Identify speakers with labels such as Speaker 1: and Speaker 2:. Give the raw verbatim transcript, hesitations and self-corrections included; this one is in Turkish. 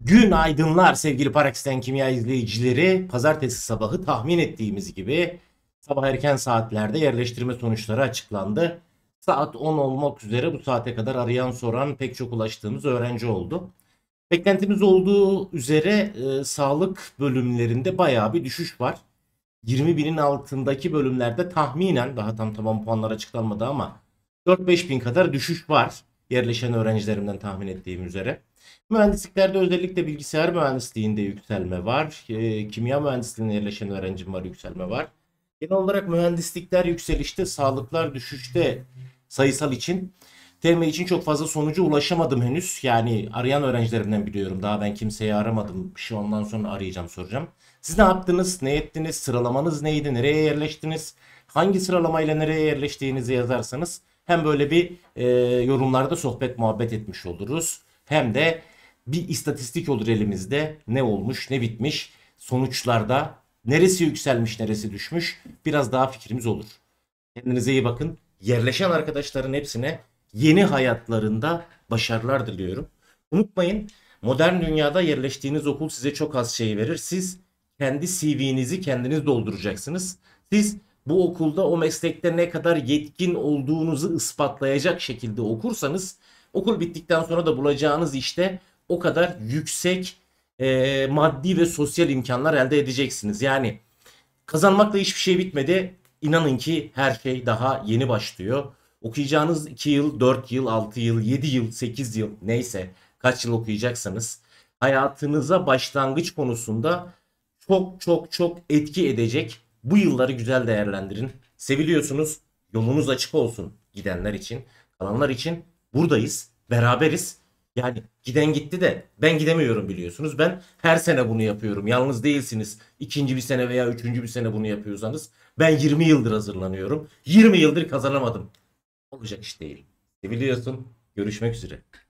Speaker 1: Günaydınlar sevgili Parakisten Kimya izleyicileri. Pazartesi sabahı tahmin ettiğimiz gibi sabah erken saatlerde yerleştirme sonuçları açıklandı. Saat on olmak üzere bu saate kadar arayan soran pek çok ulaştığımız öğrenci oldu. Beklentimiz olduğu üzere e, sağlık bölümlerinde bayağı bir düşüş var. yirmi binin altındaki bölümlerde tahminen daha tam tamam puanlar açıklanmadı ama dört beş bin kadar düşüş var. Yerleşen öğrencilerimden tahmin ettiğim üzere. Mühendisliklerde özellikle bilgisayar mühendisliğinde yükselme var. E, kimya mühendisliğinde yerleşen öğrencim var, yükselme var. Genel olarak mühendislikler yükselişte, sağlıklar düşüşte sayısal için. T M için çok fazla sonuca ulaşamadım henüz. Yani arayan öğrencilerimden biliyorum. Daha ben kimseyi aramadım. Bir şey ondan sonra arayacağım, soracağım. Siz ne yaptınız? Ne ettiniz? Sıralamanız neydi? Nereye yerleştiniz? Hangi sıralamayla nereye yerleştiğinizi yazarsanız hem böyle bir e, yorumlarda sohbet muhabbet etmiş oluruz. Hem de bir istatistik olur elimizde. Ne olmuş, ne bitmiş. Sonuçlarda neresi yükselmiş, neresi düşmüş. Biraz daha fikrimiz olur. Kendinize iyi bakın. Yerleşen arkadaşların hepsine yeni hayatlarında başarılar diliyorum. Unutmayın, modern dünyada yerleştiğiniz okul size çok az şey verir. Siz kendi C V'nizi kendiniz dolduracaksınız. Siz bu okulda o meslekte ne kadar yetkin olduğunuzu ispatlayacak şekilde okursanız okul bittikten sonra da bulacağınız işte o kadar yüksek e, maddi ve sosyal imkanlar elde edeceksiniz. Yani kazanmakla hiçbir şey bitmedi. İnanın ki her şey daha yeni başlıyor. Okuyacağınız iki yıl, dört yıl, altı yıl, yedi yıl, sekiz yıl neyse kaç yıl okuyacaksanız hayatınıza başlangıç konusunda çok çok çok etki edecek. Bu yılları güzel değerlendirin. Seviliyorsunuz. Yolunuz açık olsun gidenler için. Kalanlar için buradayız. Beraberiz. Yani giden gitti de ben gidemiyorum biliyorsunuz. Ben her sene bunu yapıyorum. Yalnız değilsiniz. İkinci bir sene veya üçüncü bir sene bunu yapıyorsanız. Ben yirmi yıldır hazırlanıyorum. yirmi yıldır kazanamadım. Olacak iş değil. Seviliyorsun. Görüşmek üzere.